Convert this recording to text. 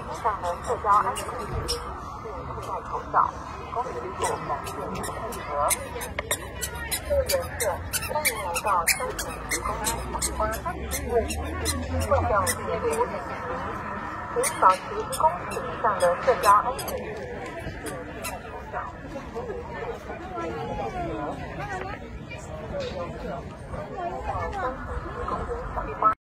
以上的社交安全距离，并佩戴口罩，公民所感谢您的配合。各位游客，欢迎来到三层崎公园赏花，为混动解流旅行，请保持1公尺以上的社交安全距离，并佩戴口罩，公民所感谢您的配合。各位游客，欢迎来到三层崎公园赏花。